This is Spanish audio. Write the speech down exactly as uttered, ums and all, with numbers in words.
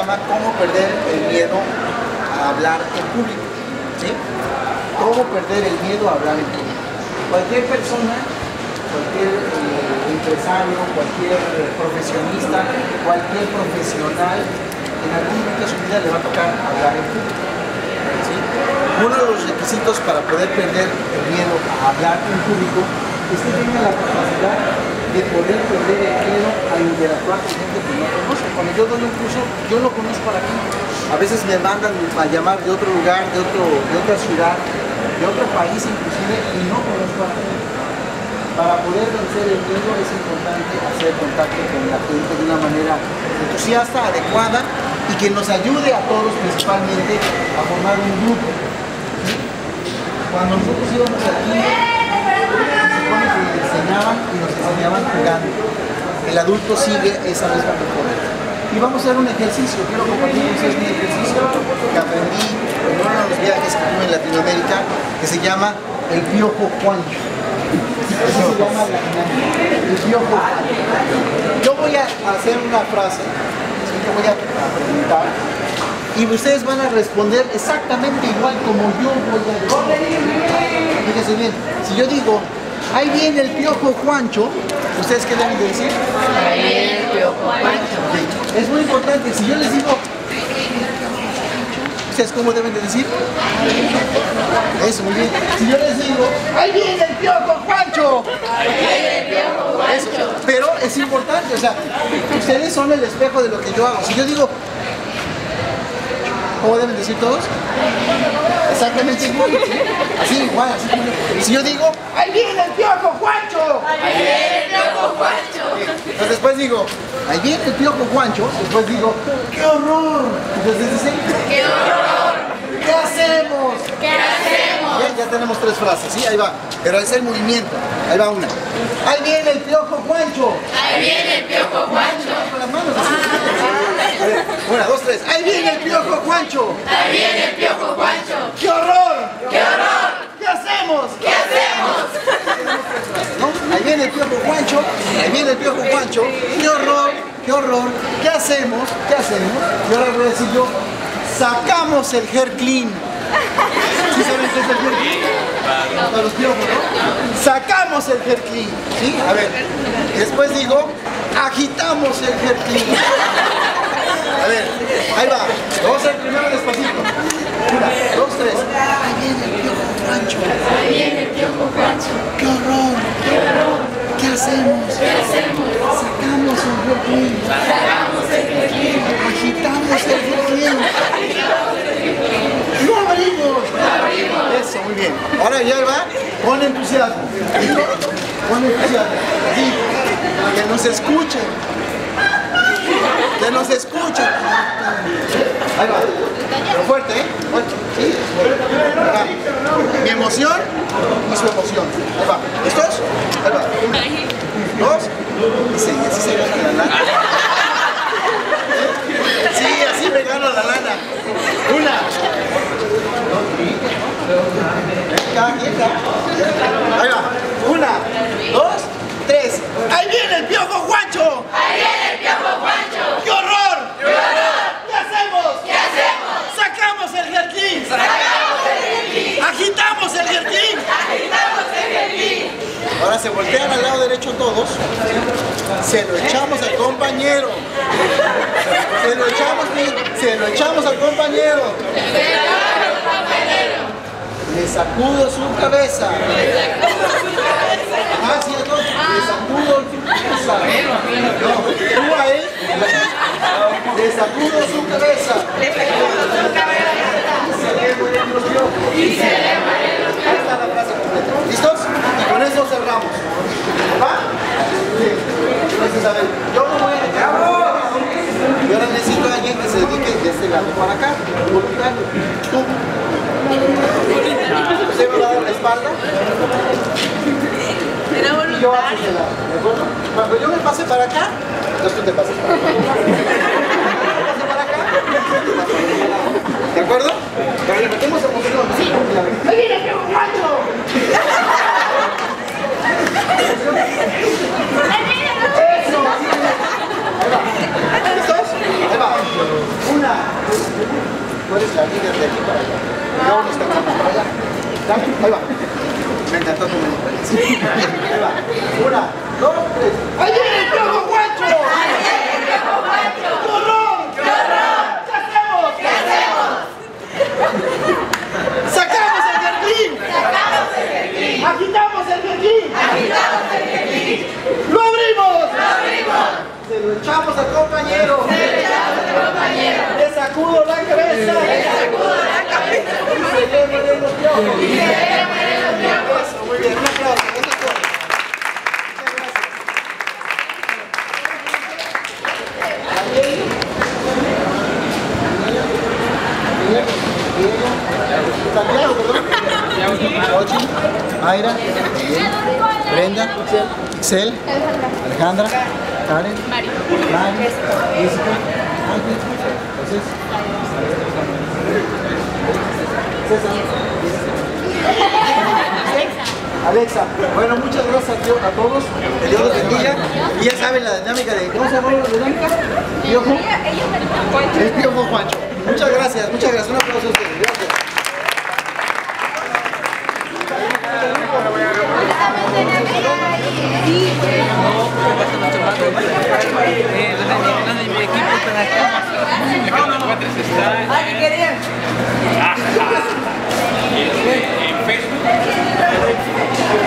llama ¿Cómo perder el miedo a hablar en público? ¿Sí? ¿Cómo perder el miedo a hablar en público? Cualquier persona, cualquier eh, empresario, cualquier profesionista, cualquier profesional, en algún momento de su vida le va a tocar hablar en público. ¿Sí? Uno de los requisitos para poder perder el miedo a hablar en público es que tenga la capacidad de poder perder el miedo a interactuar con gente que no conoce. Cuando yo doy un curso, yo no conozco a la gente. A veces me mandan a llamar de otro lugar, de, otro, de otra ciudad, de otro país inclusive, y no conozco a la gente. Para poder vencer el miedo es importante hacer contacto con la gente de una manera entusiasta, adecuada, y que nos ayude a todos principalmente a formar un grupo. Cuando nosotros íbamos aquí, nos enseñaban y nos enseñaban jugando. El adulto sigue esa misma performance. Y vamos a hacer un ejercicio. Quiero compartir con ustedes un ejercicio que aprendí en uno de los viajes que tuve en Latinoamérica, que se llama el Piojo Juancho. Eso se llama la dinámica. El Piojo Juancho. Yo voy a hacer una frase, que voy a preguntar, y ustedes van a responder exactamente igual como yo voy a responder. Fíjense bien, si yo digo, ahí viene el Piojo Juancho, ¿ustedes qué deben de decir? Ahí viene el Piojo Juancho. Okay. Es muy importante, si yo les digo, ¿ustedes cómo deben de decir? Eso, muy bien. Si yo les digo, ahí viene el Piojo Juancho. Ahí viene el Piojo Juancho. Eso. Pero es importante, o sea, ustedes son el espejo de lo que yo hago. Si yo digo, ¿cómo deben decir todos? Exactamente igual, ¿sí? Así igual, así como... Si yo digo, ¡ahí viene el Piojo Juancho! Ahí viene el Piojo Juancho. Entonces después digo, ¡ahí viene el Piojo Juancho! Después digo, ¡qué horror! Entonces dicen, ¡qué horror! ¿Qué hacemos? ¿Qué hacemos? Bien, ya tenemos tres frases, ¿sí? Ahí va. Pero es el movimiento. Ahí va una. ¡Ahí viene el Piojo Juancho! Ahí viene el Piojo Juancho. Con las manos así. A ver, una, dos, tres. ¡Ahí viene el Piojo Juancho! Ahí viene el Piojo Juancho. ¡Qué horror! ¡Qué horror! ¿Qué hacemos? ¿Qué hacemos? ¿No? Ahí viene el Piojo Juancho, ahí viene el Piojo Juancho, qué horror, qué horror, ¿qué hacemos? ¿Qué hacemos? Y ahora voy a decir yo, sacamos el hair clean. ¿Sí saben qué es el hair clean? Para los piojos, ¿no? Sacamos el hair clean, ¿sí? A ver, después digo, agitamos el hair clean. A ver, ahí va, vamos a hacer primero despacito. Una, dos, tres. Ahí viene el Piojo Juancho. Ahí viene el Piojo Juancho. ¡Qué horror! ¡Qué horror! ¿Qué hacemos? ¿Qué hacemos? Sacamos el hair Sacamos el clean. agitamos el hair ¡lo abrimos! Lo abrimos. Eso, muy bien. Ahora ya va con entusiasmo. ¿Listo? Con entusiasmo. Así, que nos escuchen. Que nos escuchen. Ahí va. Pero fuerte, ¿eh? Fuerte. ¿Sí? Ahí va. Mi emoción y su emoción. Ahí va. ¿Listos? Ahí va. Uno, dos. Y sí, así se gana la lana. Sí, así me gano la lana. Una. Cada quien, cada. Ahí va. Una, dos, tres. ¡Ahí viene el Piojo Juancho! Ahí viene el Piojo Juancho. ¡Qué horror! ¡Qué horror! ¿Qué hacemos? ¿Qué hacemos? ¡Sacamos el hair clean! Sacamos el clean. ¡Agitamos el hair clean! Agitamos el clean. Ahora se voltean al lado derecho todos. Se lo echamos al compañero. Se lo echamos, se lo echamos al compañero. Le sacudo su cabeza. Ah, sí, no, le sacudo su cabeza. No, tú a él. Le sacudo su cabeza. Le sacudo su cabeza. Y se le mueren los piojos. Y se le mueren los Ahí está la frase completa. ¿Listos? Y con eso cerramos. ¿Va? Sí. Entonces, a ver, yo me voy a dejar. Y ahora necesito a alguien que se dedique de este lado para acá. Voluntario. Tú. Usted me va a dar la espalda. Y yo hacia ese lado. ¿De acuerdo? Cuando yo me pase para acá, entonces tú te pases para acá. Pase para acá. ¿De acuerdo? Pero le metemos emoción. Sí. ¡Ahí viene el Piojo Juancho! Eso. Ahí va. ¿Listos? Ahí va. Una. tú eres la líder de aquí para allá. Y luego nos tocamos para allá. Dale, ahí va. Me encantó tu menú. Ahí va. Una, dos, tres. ¡Ahí viene el Piojo Juancho! ¡Ahí viene el Piojo Juancho! ¡Qué horror! ¡Qué horror! ¿Qué hacemos? ¿Qué hacemos? ¡Sacamos el jardín! ¡Sacamos el jardín! ¡Agitamos el jardín! ¡Agitamos el jardín! ¡Lo abrimos! ¡Lo abrimos! Se lo echamos al compañero. ¡Se lo echamos al compañero! Le sacudo la cabeza. ¡Le sacudo la cabeza! Y se le mueren los piojos. ¡Y se le mueren los piojos! Eso, muy bien. Un aplauso. Eso es todo. Muchas gracias. Daniel, Diego, Santiago, perdón. Ochi, Mayra, Brenda, Ixel, Alejandra, Karen, Mari, Jessica, Ángel, José, César, Alexa. Bueno, muchas gracias a todos. Que Dios los bendiga. Y ya saben la dinámica de. ¿Cómo se llama la dinámica? Piojo. El Piojo Juancho. Muchas gracias, muchas gracias. Un aplauso a ustedes. Gracias. ¡Ay, qué querían! En Facebook.